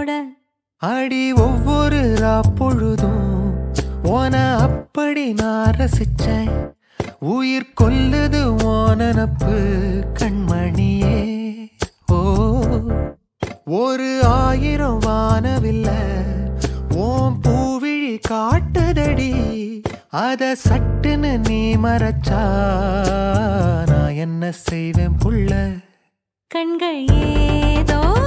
போட அடி ஒவ்வொரு பொழுதும் ஓன அப்படி நான் ரசிச்சேன் உயிர் கொல்லுது ஓனப்பு கண்மணியே ஓ ஒரு 1000 வானவில்ல ஓம் பூவிழி காட்டுதடி அத சட்டுன்னு நீ மறைச்சா நான் என்ன செய்வேன் புள்ள கண்கள் ஏதோ